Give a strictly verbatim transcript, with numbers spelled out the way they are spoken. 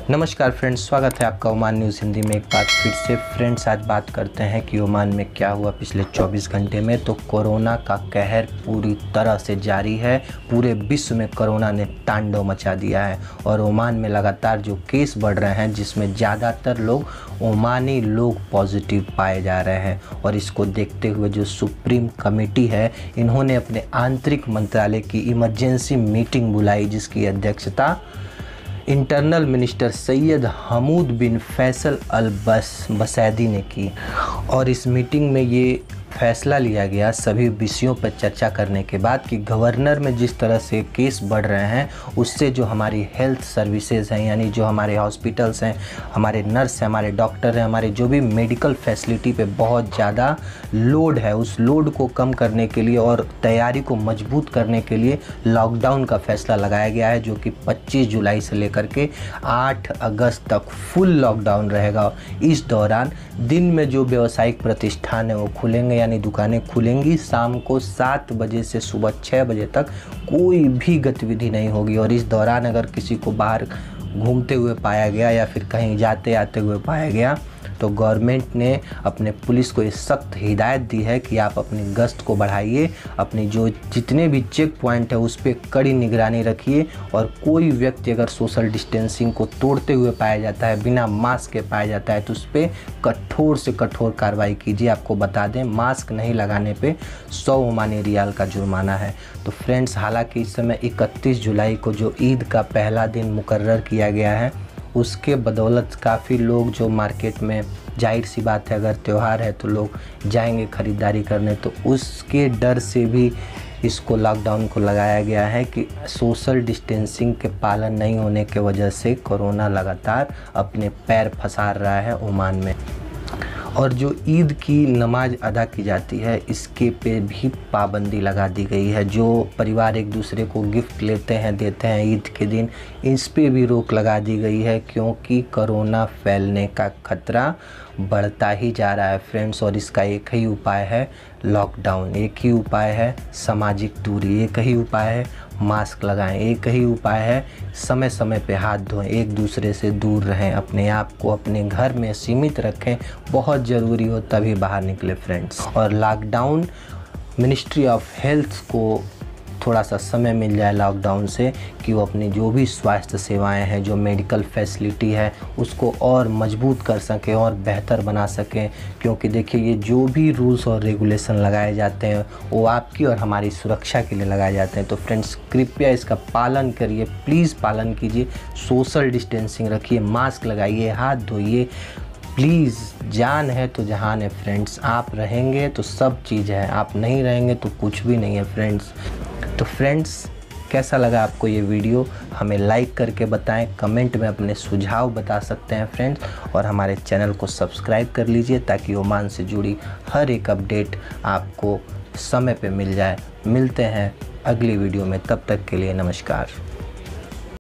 नमस्कार फ्रेंड्स, स्वागत है आपका ओमान न्यूज़ हिंदी में एक बार फिर से। फ्रेंड्स, आज बात करते हैं कि ओमान में क्या हुआ पिछले चौबीस घंटे में। तो कोरोना का कहर पूरी तरह से जारी है। पूरे विश्व में कोरोना ने तांडव मचा दिया है और ओमान में लगातार जो केस बढ़ रहे हैं, जिसमें ज़्यादातर लोग ओमानी लोग पॉजिटिव पाए जा रहे हैं। और इसको देखते हुए जो सुप्रीम कमेटी है, इन्होंने अपने आंतरिक मंत्रालय की इमरजेंसी मीटिंग बुलाई, जिसकी अध्यक्षता internal minister Sayyid Hamoud bin Faisal Al Bus Busaidi ने की। और इस मीटिंग में ये फैसला लिया गया सभी विषयों पर चर्चा करने के बाद कि गवर्नर में जिस तरह से केस बढ़ रहे हैं, उससे जो हमारी हेल्थ सर्विसेज हैं, यानी जो हमारे हॉस्पिटल्स हैं, हमारे नर्स हैं, हमारे डॉक्टर हैं, हमारे जो भी मेडिकल फैसिलिटी पे बहुत ज़्यादा लोड है, उस लोड को कम करने के लिए और तैयारी को मजबूत करने के लिए लॉकडाउन का फैसला लगाया गया है, जो कि पच्चीस जुलाई से लेकर के आठ अगस्त तक फुल लॉकडाउन रहेगा। इस दौरान दिन में जो व्यावसायिक प्रतिष्ठान है वो खुलेंगे, यानी दुकानें खुलेंगी। शाम को सात बजे से सुबह छः बजे तक कोई भी गतिविधि नहीं होगी। और इस दौरान अगर किसी को बाहर घूमते हुए पाया गया या फिर कहीं जाते आते हुए पाया गया, तो गवर्नमेंट ने अपने पुलिस को ये सख्त हिदायत दी है कि आप अपनी गश्त को बढ़ाइए, अपनी जो जितने भी चेक पॉइंट है उस पर कड़ी निगरानी रखिए। और कोई व्यक्ति अगर सोशल डिस्टेंसिंग को तोड़ते हुए पाया जाता है, बिना मास्क के पाया जाता है, तो उस पर कठोर से कठोर कार्रवाई कीजिए। आपको बता दें, मास्क नहीं लगाने पे सौ ओमानी रियाल का जुर्माना है। तो फ्रेंड्स, हालांकि इस समय इकतीस जुलाई को जो ईद का पहला दिन मुकर्रर किया गया है, उसके बदौलत काफ़ी लोग जो मार्केट में, जाहिर सी बात है अगर त्यौहार है तो लोग जाएंगे ख़रीदारी करने, तो उसके डर से भी इसको लॉकडाउन को लगाया गया है कि सोशल डिस्टेंसिंग के पालन नहीं होने के वजह से कोरोना लगातार अपने पैर फंसा रहा है ओमान में। और जो ईद की नमाज अदा की जाती है, इसके पे भी पाबंदी लगा दी गई है। जो परिवार एक दूसरे को गिफ्ट लेते हैं, देते हैं ईद के दिन, इस पे भी रोक लगा दी गई है, क्योंकि कोरोना फैलने का खतरा बढ़ता ही जा रहा है फ्रेंड्स। और इसका एक ही उपाय है लॉकडाउन, एक ही उपाय है सामाजिक दूरी, एक ही उपाय है मास्क लगाएं, एक ही उपाय है समय समय पे हाथ धोएं, एक दूसरे से दूर रहें, अपने आप को अपने घर में सीमित रखें, बहुत ज़रूरी हो तभी बाहर निकले फ्रेंड्स। और लॉकडाउन, मिनिस्ट्री ऑफ हेल्थ को थोड़ा सा समय मिल जाए लॉकडाउन से कि वो अपनी जो भी स्वास्थ्य सेवाएं हैं, जो मेडिकल फैसिलिटी है, उसको और मजबूत कर सकें और बेहतर बना सकें। क्योंकि देखिए, ये जो भी रूल्स और रेगुलेशन लगाए जाते हैं वो आपकी और हमारी सुरक्षा के लिए लगाए जाते हैं। तो फ्रेंड्स, कृपया इसका पालन करिए, प्लीज़ पालन कीजिए, सोशल डिस्टेंसिंग रखिए, मास्क लगाइए, हाथ धोइए। प्लीज़, जान है तो जहान है फ्रेंड्स। आप रहेंगे तो सब चीज़ है, आप नहीं रहेंगे तो कुछ भी नहीं है फ्रेंड्स। तो फ्रेंड्स, कैसा लगा आपको ये वीडियो, हमें लाइक करके बताएं, कमेंट में अपने सुझाव बता सकते हैं फ्रेंड्स। और हमारे चैनल को सब्सक्राइब कर लीजिए ताकि ओमान से जुड़ी हर एक अपडेट आपको समय पे मिल जाए। मिलते हैं अगली वीडियो में, तब तक के लिए नमस्कार।